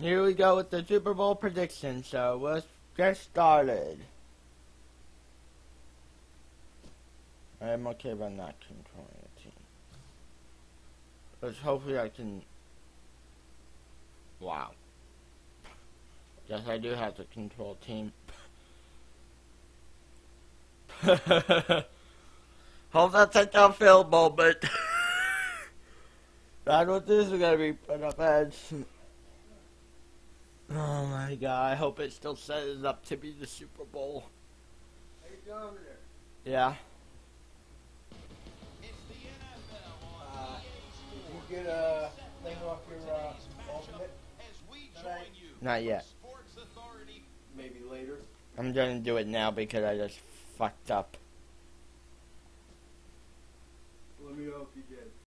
Here we go with the Super Bowl prediction, so let's get started. I'm okay about not controlling the team. But hopefully I can... Wow. Yes, I do have to control team. Hope that's a tough field moment. That's what this is gonna be put up as. Oh my god, I hope it still sets up to be the Super Bowl. How you doing over there? Yeah. Did you get a thing off your alternate tonight? Not yet. Maybe later. I'm gonna do it now because I just fucked up. Let me know if you did.